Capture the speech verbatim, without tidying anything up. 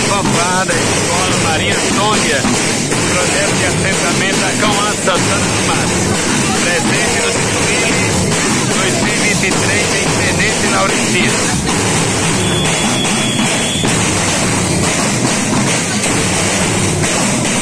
FOPADA, Escola Marinha Tônia, projeto de assentamento da Cauã Santana do Mato. Presente